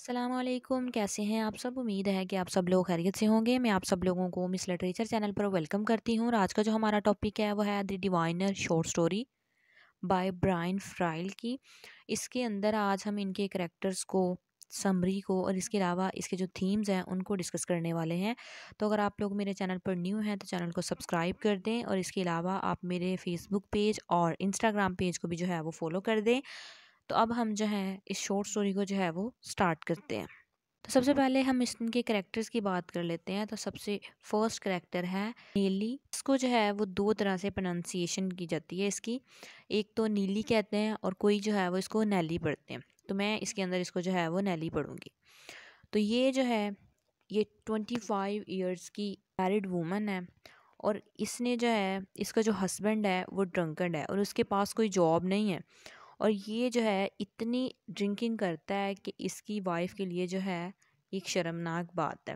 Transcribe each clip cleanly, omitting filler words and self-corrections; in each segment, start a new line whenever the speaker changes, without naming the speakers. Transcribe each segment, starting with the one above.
अस्सलामुअलैकुम, कैसे हैं आप सब। उम्मीद है कि आप सब लोग खैरियत से होंगे। मैं आप सब लोगों को मिस लिटरेचर चैनल पर वेलकम करती हूँ और आज का जो हमारा टॉपिक है वो है The Diviner short story by Brian Friel की। इसके अंदर आज हम इनके करैक्टर्स को, समरी को और इसके अलावा इसके जो थीम्स हैं उनको डिस्कस करने वाले हैं। तो अगर आप लोग मेरे चैनल पर न्यू हैं तो चैनल को सब्सक्राइब कर दें और इसके अलावा आप मेरे फेसबुक पेज और इंस्टाग्राम पेज को भी जो है वो फॉलो कर दें। तो अब हम जो है इस शॉर्ट स्टोरी को जो है वो स्टार्ट करते हैं। तो सबसे पहले हम इनके कैरेक्टर्स की बात कर लेते हैं। तो सबसे फर्स्ट कैरेक्टर है नीली। इसको जो है वो दो तरह से प्रोनाउंसिएशन की जाती है इसकी। एक तो नीली कहते हैं और कोई जो है वो इसको नैली पढ़ते हैं। तो मैं इसके अंदर इसको जो है वो नैली पढ़ूंगी। तो ये जो है ये 25 ईयर्स की मैरिड वूमन है और इसने जो है इसका जो हस्बैंड है वो ड्रंकन है और उसके पास कोई जॉब नहीं है। और ये जो है इतनी ड्रिंकिंग करता है कि इसकी वाइफ के लिए जो है एक शर्मनाक बात है।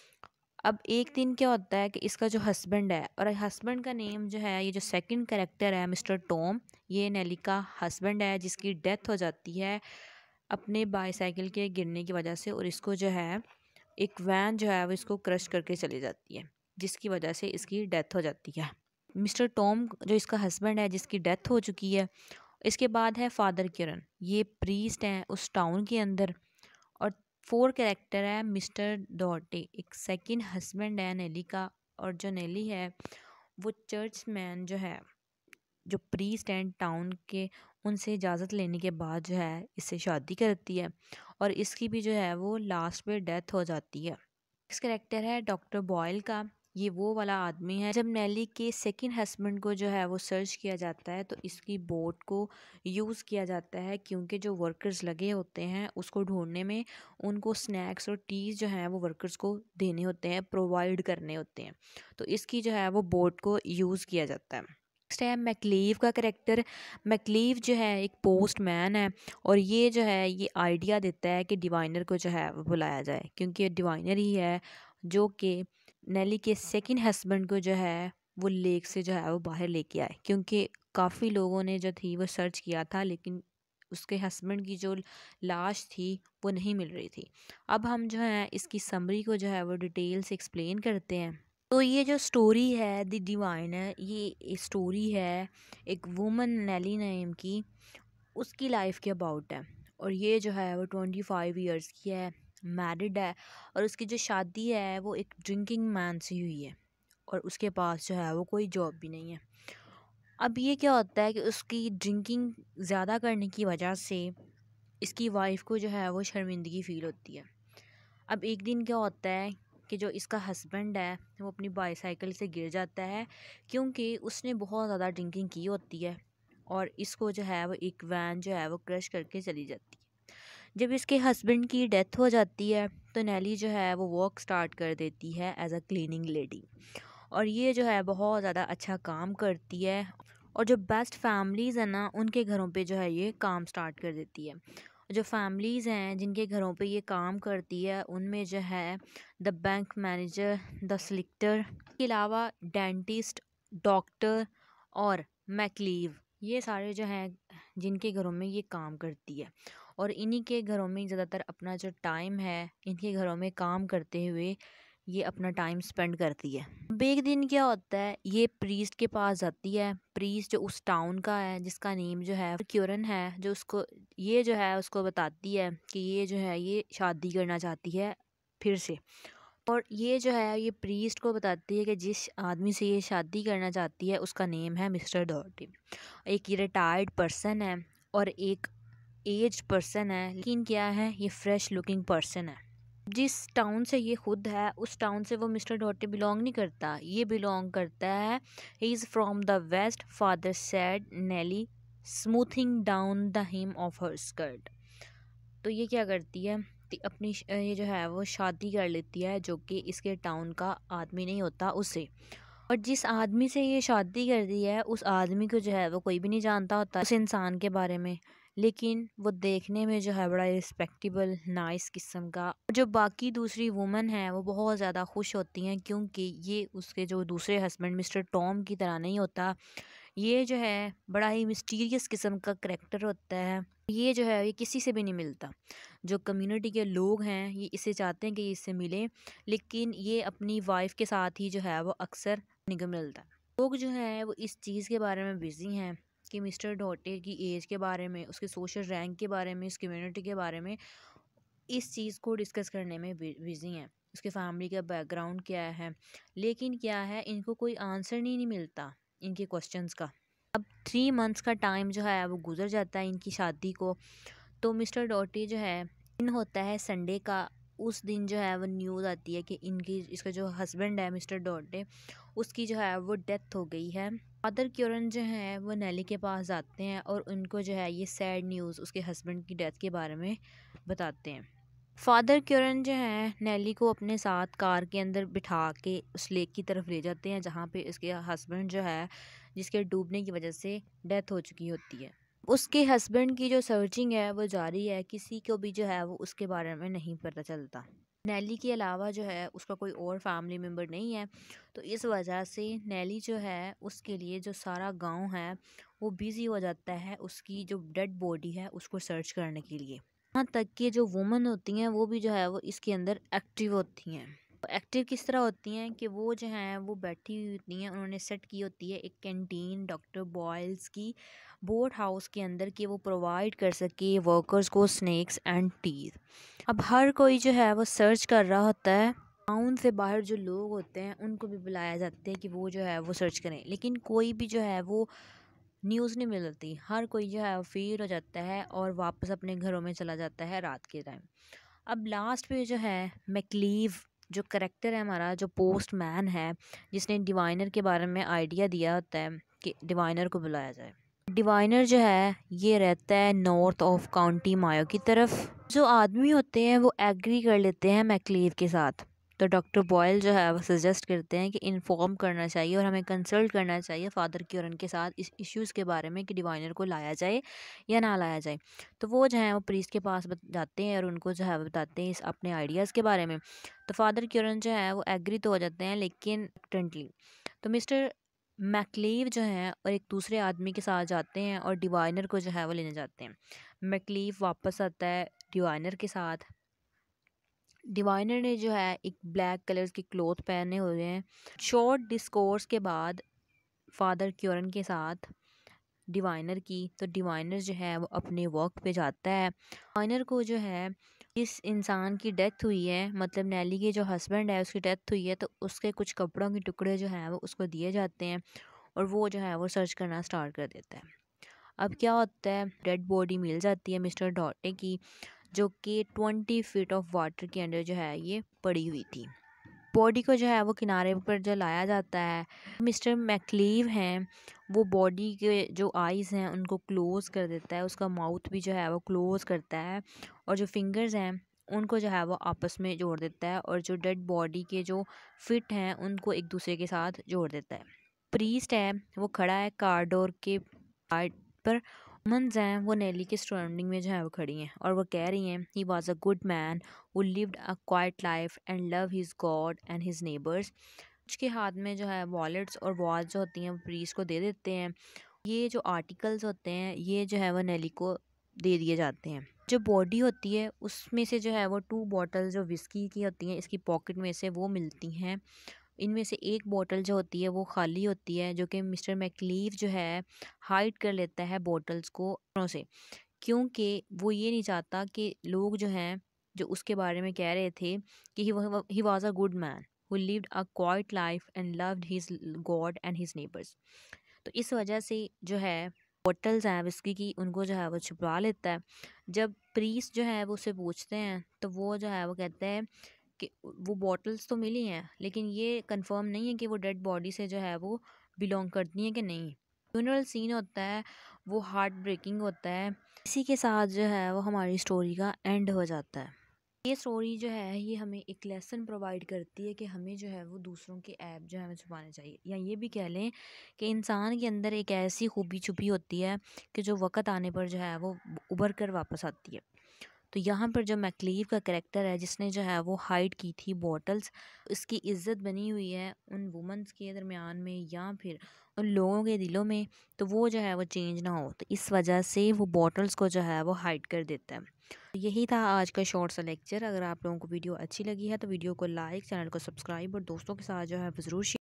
अब एक दिन क्या होता है कि इसका जो हस्बैंड है, और हस्बैंड का नेम जो है, ये जो सेकंड कैरेक्टर है मिस्टर टॉम, ये नेली का हस्बैंड है जिसकी डेथ हो जाती है अपने बाईसाइकिल के गिरने की वजह से। और इसको जो है एक वैन जो है वो इसको क्रश करके चली जाती है जिसकी वजह से इसकी डेथ हो जाती है। मिस्टर टॉम जो इसका हस्बैंड है जिसकी डेथ हो चुकी है। इसके बाद है फादर किरण, ये प्रीस्ट हैं उस टाउन के अंदर। और फोर कैरेक्टर है मिस्टर डॉटे, एक सेकंड हस्बैंड है नेली का। और जो नेली है वो चर्च मैन जो है, जो प्रीस्ट हैं टाउन के, उनसे इजाज़त लेने के बाद जो है इससे शादी करती है और इसकी भी जो है वो लास्ट में डेथ हो जाती है। नेक्स्ट कैरेक्टर है डॉक्टर बॉयल का। ये वो वाला आदमी है जब नेली के सेकंड हस्बैंड को जो है वो सर्च किया जाता है तो इसकी बोट को यूज़ किया जाता है क्योंकि जो वर्कर्स लगे होते हैं उसको ढूंढने में उनको स्नैक्स और टीज़ जो है वो वर्कर्स को देने होते हैं, प्रोवाइड करने होते हैं। तो इसकी जो है वो बोट को यूज़ किया जाता है। नेक्स्ट है मैकलीव का करेक्टर। मैकलीव जो है एक पोस्टमैन है और ये जो है ये आइडिया देता है कि डिवाइनर को जो है वो बुलाया जाए क्योंकि डिवाइनर ही है जो कि नेली के सेकंड हस्बैंड को जो है वो लेक से जो है वो बाहर लेके आए, क्योंकि काफ़ी लोगों ने जो थी वो सर्च किया था लेकिन उसके हस्बैंड की जो लाश थी वो नहीं मिल रही थी। अब हम जो है इसकी समरी को जो है वो डिटेल से एक्सप्लेन करते हैं। तो ये जो स्टोरी है द डिवाइनर, ये स्टोरी है एक वुमन नेली नेम की, उसकी लाइफ के अबाउट है। और ये जो है वो 25 ईयर्स की है, मैरिड है और उसकी जो शादी है वो एक ड्रिंकिंग मैन से हुई है और उसके पास जो है वो कोई जॉब भी नहीं है। अब ये क्या होता है कि उसकी ड्रिंकिंग ज़्यादा करने की वजह से इसकी वाइफ को जो है वो शर्मिंदगी फ़ील होती है। अब एक दिन क्या होता है कि जो इसका हस्बैंड है वो अपनी बाईसाइकिल से गिर जाता है क्योंकि उसने बहुत ज़्यादा ड्रिंकिंग की होती है और इसको जो है वो एक वैन जो है वो क्रश करके चली जाती है। जब इसके हस्बैंड की डेथ हो जाती है तो नेली जो है वो वर्क स्टार्ट कर देती है एज अ क्लीनिंग लेडी और ये जो है बहुत ज़्यादा अच्छा काम करती है। और जो बेस्ट फैमिलीज़ हैं ना उनके घरों पे जो है ये काम स्टार्ट कर देती है। जो फैमिलीज़ हैं जिनके घरों पे ये काम करती है उनमें जो है the bank manager, the solicitor, के अलावा डेंटिस्ट, डॉक्टर और मैकलीव, ये सारे जो हैं जिनके घरों में ये काम करती है। और इन्हीं के घरों में ज़्यादातर अपना जो टाइम है इनके घरों में काम करते हुए ये अपना टाइम स्पेंड करती है। अब एक दिन क्या होता है, ये प्रीस्ट के पास जाती है। प्रीस्ट जो उस टाउन का है जिसका नेम जो है क्यूरन है, जो उसको ये जो है उसको बताती है कि ये जो है ये शादी करना चाहती है फिर से। और ये जो है ये प्रीस्ट को बताती है कि जिस आदमी से ये शादी करना चाहती है उसका नेम है मिस्टर डॉटी। एक ये रिटायर्ड पर्सन है और एक एज्ड पर्सन है, लेकिन क्या है ये फ्रेश लुकिंग पर्सन है। जिस टाउन से ये खुद है उस टाउन से वो मिस्टर डॉटे बिलोंग नहीं करता, ये बिलोंग करता है, he is from the west, father said Nellie smoothing down the hem of her skirt. तो ये क्या करती है अपनी ये जो है वो शादी कर लेती है जो कि इसके टाउन का आदमी नहीं होता उससे। और जिस आदमी से ये शादी कर दी है उस आदमी को जो है वो कोई भी नहीं जानता होता उस इंसान के बारे में, लेकिन वो देखने में जो है बड़ा रिस्पेक्टेबल नाइस किस्म का। जो बाकी दूसरी वुमन है वो बहुत ज़्यादा खुश होती हैं क्योंकि ये उसके जो दूसरे हस्बैंड मिस्टर टॉम की तरह नहीं होता। ये जो है बड़ा ही मिस्टीरियस किस्म का करैक्टर होता है। ये जो है ये किसी से भी नहीं मिलता। जो कम्युनिटी के लोग हैं ये इसे चाहते हैं कि ये इससे मिले, लेकिन ये अपनी वाइफ के साथ ही जो है वो अक्सर निगम मिलता है। लोग जो हैं वो इस चीज़ के बारे में बिजी हैं कि मिस्टर डॉटे की एज के बारे में, उसके सोशल रैंक के बारे में, इस कम्युनिटी के बारे में, इस चीज़ को डिस्कस करने में बिजी हैं। उसके फैमिली का बैकग्राउंड क्या है, लेकिन क्या है इनको कोई आंसर नहीं मिलता इनके क्वेश्चंस का। अब 3 मंथ्स का टाइम जो है वो गुजर जाता है इनकी शादी को। तो मिस्टर डॉटी जो है, दिन होता है संडे का, उस दिन जो है वो न्यूज़ आती है कि इसका जो हस्बैंड है मिस्टर डॉटे, उसकी जो है वो डेथ हो गई है। फादर क्योरन जो है वो नेली के पास जाते हैं और उनको जो है ये सैड न्यूज़ उसके हस्बैंड की डेथ के बारे में बताते हैं। फादर क्योरन जो है नेली को अपने साथ कार के अंदर बिठा के उस लेक की तरफ ले जाते हैं जहाँ पे उसके हस्बैंड जो है, जिसके डूबने की वजह से डेथ हो चुकी होती है। उसके हस्बैंड की जो सर्चिंग है वो जारी है, किसी को भी जो है वो उसके बारे में नहीं पता चलता। नेली के अलावा जो है उसका कोई और फैमिली मेम्बर नहीं है। तो इस वजह से नेली जो है उसके लिए जो सारा गांव है वो बिज़ी हो जाता है उसकी जो डेड बॉडी है उसको सर्च करने के लिए। यहाँ तक कि जो वुमन होती हैं वो भी जो है वो इसके अंदर एक्टिव होती हैं। एक्टिव किस तरह होती हैं कि वो जो हैं वो बैठी हुई होती हैं, उन्होंने सेट की होती है एक कैंटीन डॉक्टर बॉयल्स की बोट हाउस के अंदर कि वो प्रोवाइड कर सके वर्कर्स को स्नैक्स एंड टीथ। अब हर कोई जो है वो सर्च कर रहा होता है। टाउन से बाहर जो लोग होते हैं उनको भी बुलाया जाता है कि वो जो है वो सर्च करें, लेकिन कोई भी जो है वो न्यूज़ नहीं मिलती। हर कोई जो है फेल हो जाता है और वापस अपने घरों में चला जाता है रात के टाइम। अब लास्ट पे जो है मैक्लीव जो करेक्टर है हमारा, जो पोस्टमैन है, जिसने डिवाइनर के बारे में आइडिया दिया होता है कि डिवाइनर को बुलाया जाए। डिवाइनर जो है ये रहता है नॉर्थ ऑफ काउंटी मायो की तरफ। जो आदमी होते हैं वो एग्री कर लेते हैं मैक्लीव के साथ। तो डॉक्टर बॉयल जो है वो सजेस्ट करते हैं कि इन्फॉर्म करना चाहिए और हमें कंसल्ट करना चाहिए फादर क्योरन के साथ इस इश्यूज़ के बारे में कि डिवाइनर को लाया जाए या ना लाया जाए। तो वो जो है वो प्रीस्ट के पास जाते हैं और उनको जो है बताते हैं इस अपने आइडियाज़ के बारे में। तो फादर क्योरन जो है वो एग्री तो हो जाते हैं, लेकिन रिलक्टेंटली। तो मिस्टर मैक्लीव जो हैं और एक दूसरे आदमी के साथ जाते हैं और डिवाइनर को जो है वो लेने जाते हैं। मैक्लीव वापस आता है डिवाइनर के साथ। डिवाइनर ने जो है एक ब्लैक कलर के क्लोथ पहने हुए हैं। शॉर्ट डिस्कोर्स के बाद फादर क्योरन के साथ डिवाइनर की, तो डिवाइनर जो है वो अपने वर्क पे जाता है। डिवाइनर को जो है इस इंसान की डेथ हुई है, मतलब नेली के जो हस्बैंड है उसकी डेथ हुई है, तो उसके कुछ कपड़ों के टुकड़े जो हैं वो उसको दिए जाते हैं और वो जो है वो सर्च करना स्टार्ट कर देता है। अब क्या होता है, डेड बॉडी मिल जाती है मिस्टर डॉटे की, जो कि 20 फीट ऑफ वाटर के अंदर जो है ये पड़ी हुई थी। बॉडी को जो है वो किनारे पर जो लाया जाता है, मिस्टर मैक्लीव हैं वो बॉडी के जो आइज़ हैं उनको क्लोज़ कर देता है, उसका माउथ भी जो है वो क्लोज़ करता है और जो फिंगर्स हैं उनको जो है वो आपस में जोड़ देता है और जो डेड बॉडी के जो फिट हैं उनको एक दूसरे के साथ जोड़ देता है। प्रीस्ट है वो खड़ा है कार के पार्ट पर। वुमन्स हैं वो नेली के सराउंडिंग में जो है वो खड़ी हैं और वो कह रही हैं he was a good man who lived a quiet life and loved his God and his neighbors। उसके हाथ में जो है वॉलेट्स और वॉच जो होती हैं वो प्रीस्ट को दे देते हैं। ये जो आर्टिकल्स होते हैं ये जो है वो नेली को दे दिए जाते हैं। जो बॉडी होती है उसमें से जो है वो 2 बॉटल जो विस्की की होती हैं इसकी पॉकेट में से वो मिलती हैं। इनमें से एक बोतल जो होती है वो खाली होती है, जो कि मिस्टर मैक्लीव जो है हाइड कर लेता है बोतल्स को से, क्योंकि वो ये नहीं चाहता कि लोग जो हैं जो उसके बारे में कह रहे थे कि he was a good man who lived a quiet life and loved his God and his neighbours. तो इस वजह से जो है बोटल्स हैं विस्की की उनको जो है वो छुपा लेता है। जब प्रीस्ट जो है वो उससे पूछते हैं तो वो जो है वो कहते हैं कि वो बॉटल्स तो मिली हैं लेकिन ये कंफर्म नहीं है कि वो डेड बॉडी से जो है वो बिलोंग करती हैं कि नहीं। फ्यूनरल सीन होता है वो हार्ट ब्रेकिंग होता है। इसी के साथ जो है वो हमारी स्टोरी का एंड हो जाता है। ये स्टोरी जो है ये हमें एक लेसन प्रोवाइड करती है कि हमें जो है वो दूसरों के ऐप जो है हमें छुपाने चाहिए, या ये भी कह लें कि इंसान के अंदर एक ऐसी खूबी छुपी होती है कि जो वक़्त आने पर जो है वो उभर कर वापस आती है। तो यहाँ पर जो मैक्लीव का कैरेक्टर है जिसने जो है वो हाइड की थी बॉटल्स, इसकी इज्जत बनी हुई है उन वुमेंस के दरमियान में या फिर उन लोगों के दिलों में, तो वो जो है वो चेंज ना हो, तो इस वजह से वो बॉटल्स को जो है वो हाइड कर देता है। तो यही था आज का शॉर्ट सा लेक्चर। अगर आप लोगों को वीडियो अच्छी लगी है तो वीडियो को लाइक, चैनल को सब्सक्राइब और दोस्तों के साथ जो है ज़रूर